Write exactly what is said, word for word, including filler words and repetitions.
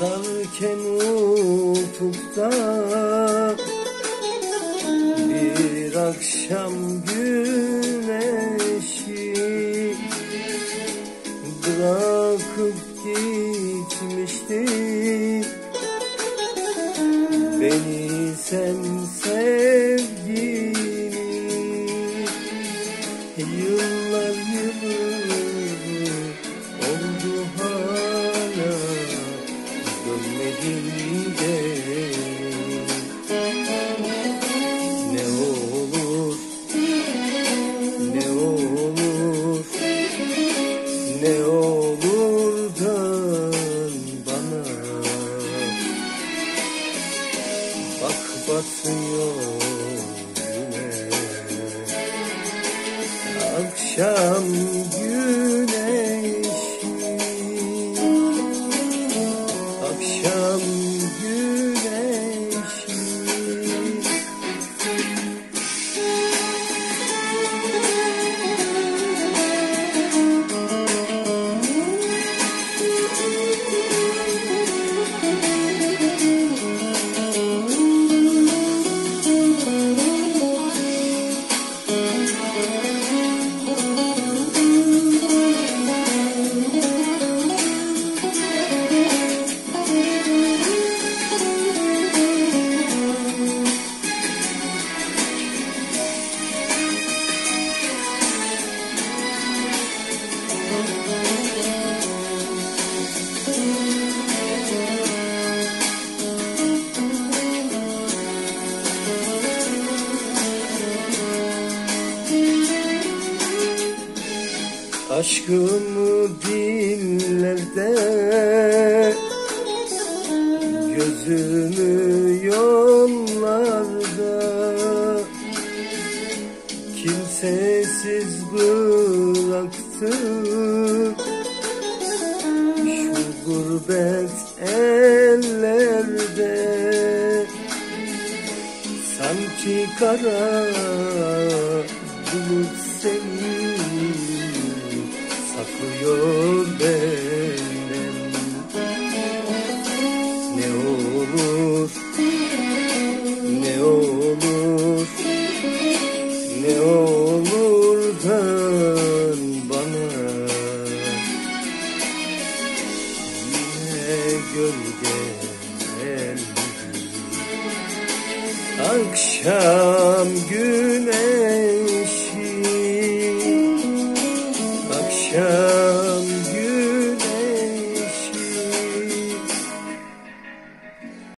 batarken ufukta bir akşam güneşi bırakıp gitmişti. Beni sen sevgini yıllar yılı oldu hala dönmedin de. Ne olur, ne olur, ne olur dön bana. Bak batıyor yine akşam güneşi, akşam güneşi. Aşkımı dillerde, gözümü yollarda, kimsesiz bıraktım şu gurbet ellerde. Sanki kara bulut seni saklıyor benden. Ne olur, ne olur, ne olur dön bana. Yine gölgen akşam güneşi,